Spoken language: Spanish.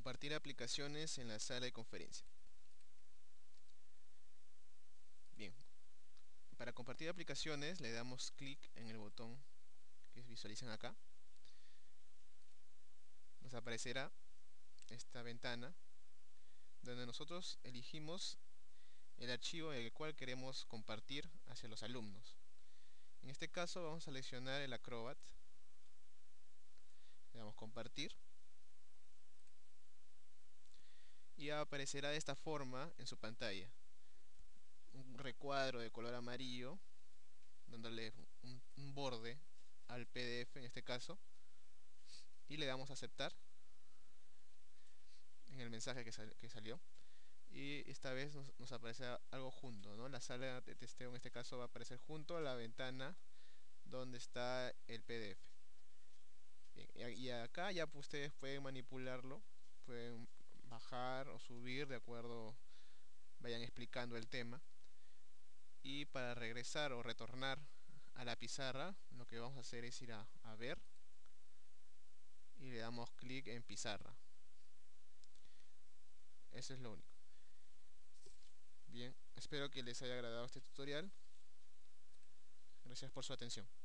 Compartir aplicaciones en la sala de conferencia. Bien, para compartir aplicaciones le damos clic en el botón que visualizan acá. Nos aparecerá esta ventana donde nosotros elegimos el archivo en el cual queremos compartir hacia los alumnos. En este caso vamos a seleccionar el Acrobat, le damos compartir y aparecerá de esta forma en su pantalla un recuadro de color amarillo dándole un borde al PDF en este caso, y le damos a aceptar en el mensaje que salió, y esta vez nos aparece algo junto, ¿no? La sala de testeo en este caso va a aparecer junto a la ventana donde está el PDF. Bien, y acá ya ustedes pueden manipularlo, pueden bajar o subir de acuerdo vayan explicando el tema. Y para regresar o retornar a la pizarra, lo que vamos a hacer es ir a ver y le damos clic en pizarra. Eso es lo único. Bien, espero que les haya agradado este tutorial. Gracias por su atención.